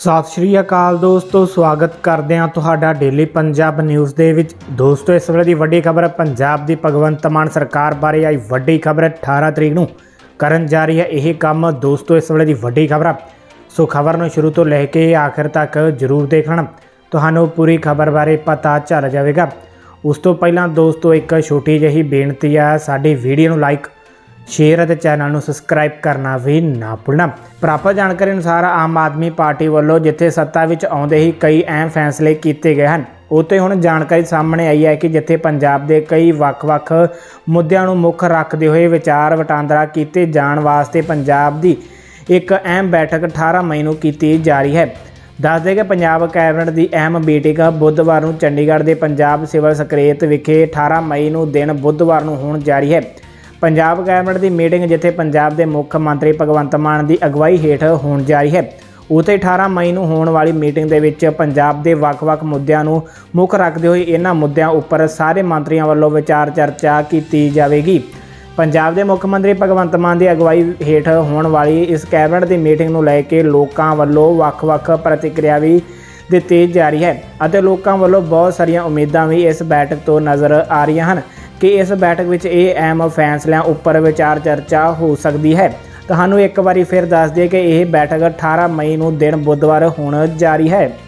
सत श्री अकाल दोस्तों, स्वागत करते हैं तुहाडा डेली पंजाब न्यूज़ दे विच। दोस्तों इस वेले दी वड्डी खबर पंजाब दी भगवंत मान सरकार बारे आई वड्डी खबर 18 तरीक नूं करन जा रही है यह काम। दोस्तों इस वेले दी वड्डी खबर सो खबर नूं शुरू तो लैके आखिर तक जरूर देखना, तुहानूं पूरी खबर बारे पता चल जाएगा। उस तो पहलां दोस्तों एक छोटी जही बेनती है, साडी वीडियो नूं लाइक शेयर और चैनल नूं सबसक्राइब करना भी ना भुलना। प्राप्त जानकारी अनुसार आम आदमी पार्टी वालों जिथे सत्ता विच आउंदे ही कई अहम फैसले किए गए हैं, उत्ते हुण जानकारी सामने आई है कि जिथे पंजाब के कई वख-वख मुद्दों नूं मुख रखते हुए विचार वटांदरा किए जाण वास्ते पंजाब की एक अहम बैठक 18 मई नूं की जा रही है। दस दें कि पंजाब कैबिनेट की अहम मीटिंग बुधवार नूं चंडीगढ़ के पंजाब सिविल सकरेत विखे 18 मई नूं दिन बुधवार नूं होण जा रही है। पंजाब कैबिनेट की मीटिंग जिथे पंजाब के मुख्य मंत्री भगवंत मान की अगवाई हेठ होण जा रही है, उत्ते 18 मई नूं होण वाली मीटिंग दे विच पंजाब के वख-वख मुद्दों नूं मुख रखते हुए इन्हां मुद्दों उपर सारे मंत्रियों वालों विचार चर्चा की जाएगी। पंजाब के मुख्य मंत्री भगवंत मान की अगवाई हेठ होण वाली इस कैबिनेट की मीटिंग नूं लैके लोकां वालों वख-वख प्रतिक्रिया भी दी जा रही है और लोकां वालों बहुत सारिया उम्मीदां भी इस बैठक तो नज़र आ रही हैं कि इस बैठक में ये अहम फैसलों उपर विचार चर्चा हो सकती है। तुहानूं एक बारी फिर दस दिए कि यह बैठक 18 मई नूं दिन बुधवार होण जा रही है।